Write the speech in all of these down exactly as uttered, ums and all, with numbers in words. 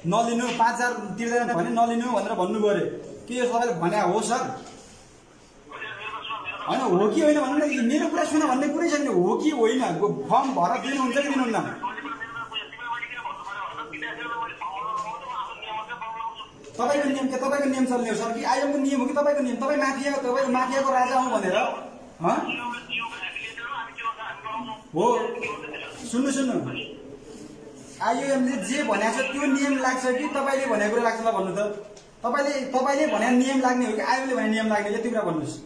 नलिनु पाँच हजार तिर्दैन भने नलिनु भनेर भन्नुभयो अरे के यो सबैले भने हो सर होइन हो कि होइन भन्नु न मेरो कुरा सुन भन्ने कुरै छैन हो कि होइन फर्म भर दिनुहुन्छ कि दिनुहुन्न तपाईँको नियम के तपाईँको नियम चल्ने हो सर कि आइएमको नियम हो कि तपाईँको नियम तपाईँ माफिया तपाईँ माफियाको राजा हौ भनेर हो सुन्नु सुन्नु आइएमले जे भनेको छ त्यो नियम लाग्छ कि तपाईँले भनेको कुरा लाग्छ ल भन्नु त तपाईँले तपाईँले भने नियम लाग्ने हो कि आइएमले भने नियम लाग्ने यति कुरा भन्नुहोस्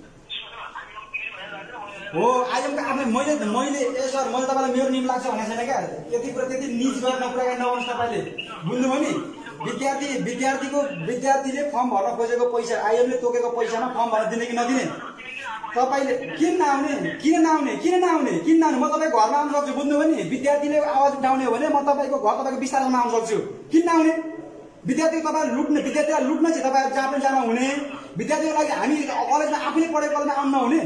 हो आइएमको आफ्नो मैले मैले ए सर मैले तपाईँलाई मेरो नियम लाग्छ भनेको छैन क्या त्यति कुरा त्यति निज गरेर कुरा नगर्नुहोस् तपाईँले बुझ्नुभयो नि विद्यार्थी विद्यार्थीको विद्यार्थीले फर्म भर्न खोजेको पैसा आइएमले तोकेको पैसामा फर्म भर्न दिने कि नदिने तपाईँले किन नआउने किन नआउने किन नआउने किन नआउने म तपाईँको घरमा आउन सक्छु बुझ्नुभयो नि विद्यार्थीले आवाज उठाउने हो भने म तपाईँको घर तपाईँको विस्तारमा आउन सक्छु किन नआउने विद्यार्थी तपाईँहरू लुट्ने विद्यार्थीलाई लुट्न चाहिँ तपाईँहरू जहाँ पनि जान हुने विद्यार्थीको लागि हामी कलेजमा आफूले पढेको कलेजमा आउन नहुने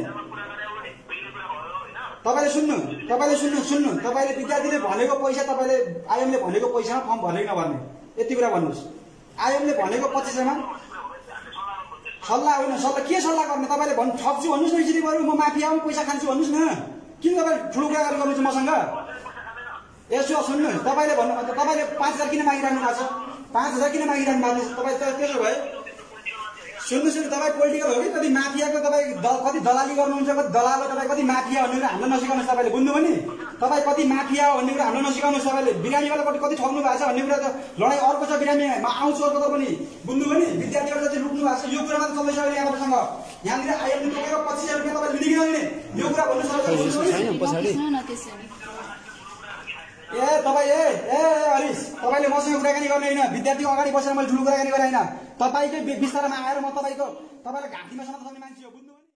तपाईँले सुन्नु तपाईँले सुन्नु सुन्नु तपाईँले विद्यार्थीले भनेको पैसा तपाईँले आइएमले भनेको पैसामा फर्म भर्ने कि नभर्ने यति कुरा भन्नुहोस् आइएमले भनेको पच्चिसमा सल्लाह होइन सल्लाह के सल्लाह गर्ने तपाईँले भन्नु ठग्छु भन्नुहोस् न यसरी बरु म माफिया हुँ पैसा खान्छु भन्नुहोस् न किन तपाईँ ठुलो कुरा गर्नुहुन्छ मसँग यसो सुन्नुहोस् तपाईँले भन्नु तपाईँले पाँच हजार किन मागिरहनु भएको छ पाँच हजार किन मागिरहनु भएको छ तपाईँ त्यसो भए सुन्नु सुन्नु तपाईँ पोलिटिकल हो कि कति माफियाको तपाईँ कति दलाली गर्नुहुन्छ कति दलाल हो तपाईँ कति माफिया भन्ने कुरा हामीलाई नसिकाउनुहोस् तपाईँले बुझ्नुभयो नि तपाईँ कति माफिया भन्ने कुरा हामीलाई नसिकाउनुहोस् तपाईँले बिरामीवालापट्टि कति ठग्नु भएको छ भन्ने कुरा त लडाइँ अर्को छ बिरामीमा आउँछु अर्को त पनि बुझ्नुभयो नि विद्यार्थीहरू चाहिँ लुट्नु भएको छ यो कुरा मात्र चल्दैछ अहिले यहाँबाट यहाँनिर आइएमले तोकेको पच्चिस हजार रुपियाँ तपाईँले लिने कि नलिने यो कुरा भन्नु सक्नुहुन्छ ए तपाईँ ए ए हरिश तपाईँले मसँग कुराकानी गर्ने होइन विद्यार्थीको अगाडि बसेर मैले ठुलो कुराकानी गरेँ होइन तपाईँकै विस्तारमा आएर म तपाईँको तपाईँलाई घाँटीमा समात्न सक्ने मान्छे हो बुझ्नु